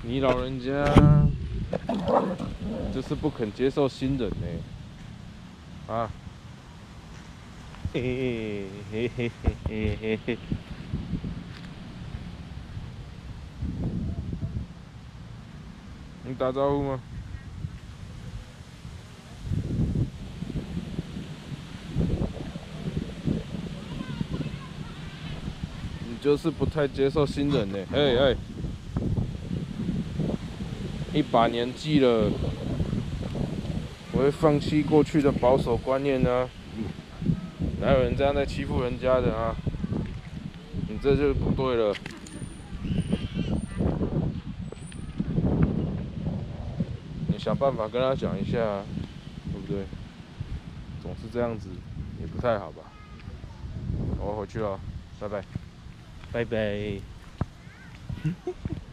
你老人家就是不肯接受新人呢、啊，嘿嘿嘿嘿嘿嘿嘿，你打招呼吗？你就是不太接受新人呢、哎，一把年纪了，我会放弃过去的保守观念呢、哪有人这样在欺负人家的啊？你这就不对了。你想办法跟他讲一下啊，对不对？总是这样子也不太好吧。我回去了，拜拜。 拜拜。